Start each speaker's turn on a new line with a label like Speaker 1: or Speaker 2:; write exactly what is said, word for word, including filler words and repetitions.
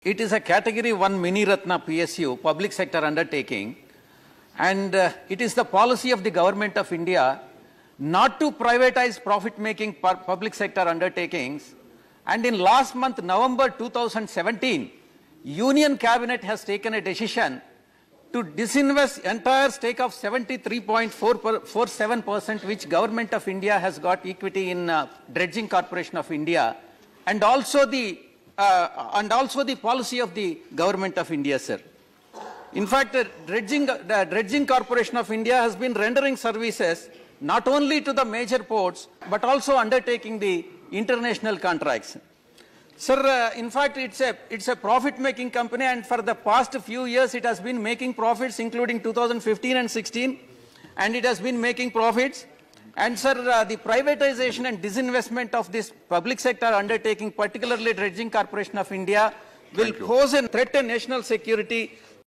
Speaker 1: it is a category one mini Ratna P S U, public sector undertaking, and uh, it is the policy of the government of India not to privatize profit-making public sector undertakings. And in last month, November two thousand seventeen, Union Cabinet has taken a decision to disinvest entire stake of seventy-three point four seven percent which Government of India has got equity in uh, Dredging Corporation of India, and also the uh, and also the policy of the Government of India, sir. In fact, the Dredging, the Dredging Corporation of India has been rendering services not only to the major ports but also undertaking the international contracts. Sir, uh, in fact, it's a, it's a profit-making company, and for the past few years it has been making profits, including two thousand fifteen and sixteen, and it has been making profits. And sir, uh, the privatization and disinvestment of this public sector undertaking, particularly Dredging Corporation of India, will pose a threat to national security